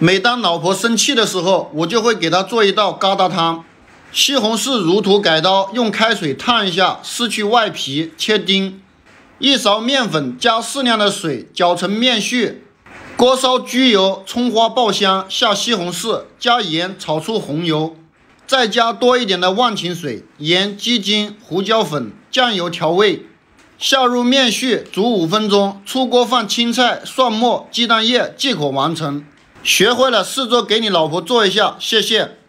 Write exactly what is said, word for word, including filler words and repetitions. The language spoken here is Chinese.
每当老婆生气的时候，我就会给她做一道疙瘩汤。西红柿如图改刀，用开水烫一下，撕去外皮，切丁。一勺面粉加适量的水，搅成面絮。锅烧焗油，葱花爆香，下西红柿，加盐炒出红油，再加多一点的忘情水、盐、鸡精、胡椒粉、酱油调味。下入面絮，煮五分钟。出锅放青菜、蒜末、鸡蛋液即可完成。学会了试着给你老婆做一下，谢谢。